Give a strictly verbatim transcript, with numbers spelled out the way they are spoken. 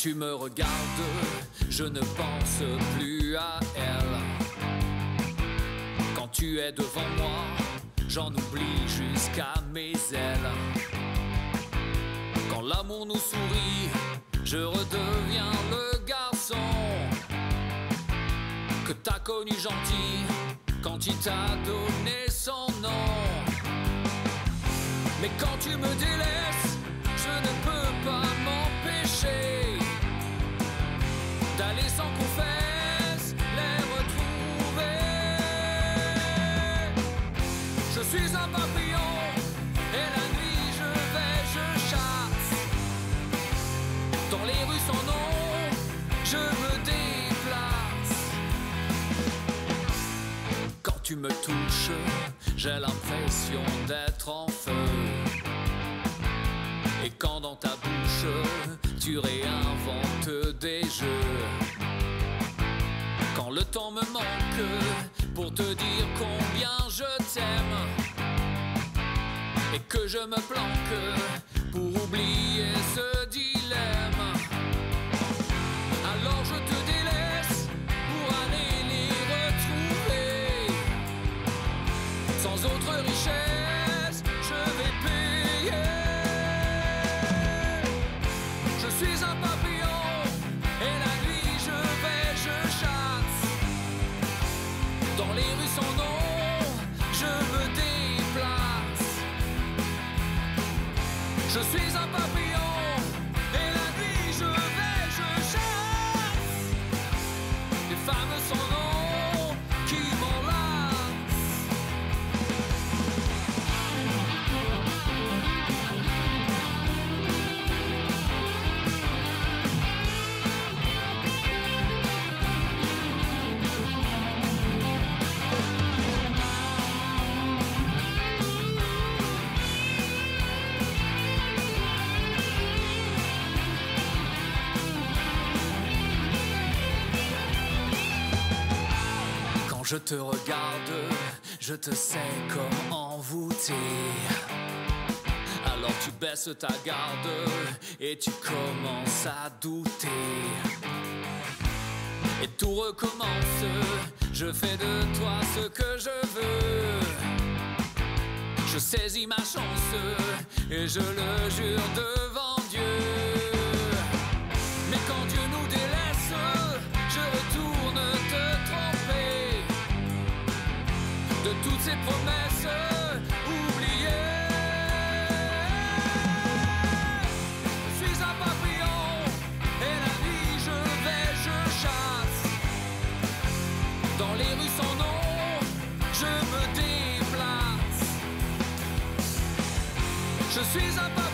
tu me regardes, je ne pense plus à elle. Quand tu es devant moi, j'en oublie jusqu'à mes ailes. Quand l'amour nous sourit, je redeviens le garçon que t'as connu gentil quand il t'a donné son nom. Mais quand tu me délaisses, je ne peux pas m'empêcher d'aller sans qu'on fasse les retrouver. Je suis un papillon et la nuit je vais, je chasse dans les rues sans nom, je me déplace. Quand tu me touches, j'ai l'impression d'être en feu. Et quand dans ta bouche, tu réinventes des jeux. Quand le temps me manque pour te dire combien je t'aime, et que je me planque pour oublier ce dilemme, alors je te délaisse pour aller les retrouver. Sans autre richesse, je vais payer. Je suis un papillon et la nuit je vais, je chasse dans les rues sans nom, je me déplace. Je suis un papillon et la nuit je vais, je chasse des femmes sans nom qui m'enlacent. Je te regarde, je te sais comme envoûté. Alors tu baisses ta garde et tu commences à douter. Et tout recommence, je fais de toi ce que je veux. Je saisis ma chance et je le jure devant Dieu. Mais quand Dieu nous délaisse, je retourne te tromper de toutes ces promesses oubliées. Je suis un papillon et la nuit je vais, je chasse dans les rues sans nom, je me déplace. Je suis un papillon